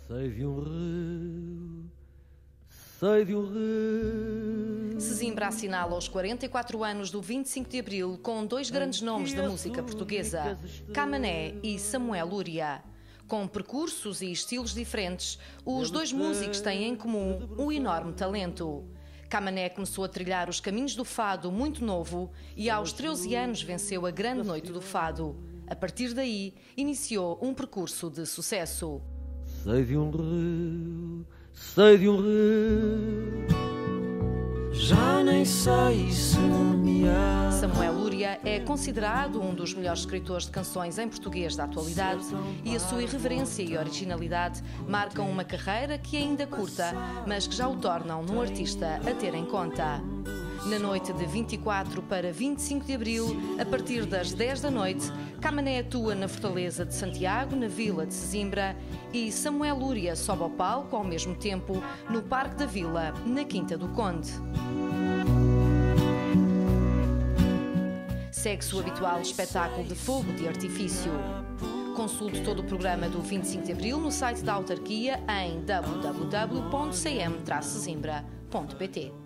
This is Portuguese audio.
Sei de um rio, sei de um rio. Sesimbra assinala os 44 anos do 25 de Abril com dois grandes nomes da música portuguesa, Camané e Samuel Lúria. Com percursos e estilos diferentes, os dois músicos têm em comum um enorme talento. Camané começou a trilhar os caminhos do fado muito novo e aos 13 anos venceu a Grande Noite do Fado. A partir daí, iniciou um percurso de sucesso. Sei de um rio, sei de um rio, já nem sei se me há. Samuel Lúria é considerado um dos melhores escritores de canções em português da atualidade e a sua irreverência e originalidade marcam uma carreira que é ainda curta, mas que já o tornam num artista a ter em conta. Na noite de 24 para 25 de Abril, a partir das 10 da noite, Camané atua na Fortaleza de Santiago, na Vila de Sesimbra, e Samuel Lúria sobe ao palco ao mesmo tempo no Parque da Vila, na Quinta do Conde. Segue-se o habitual espetáculo de fogo de artifício. Consulte todo o programa do 25 de Abril no site da autarquia em www.cm-sesimbra.pt.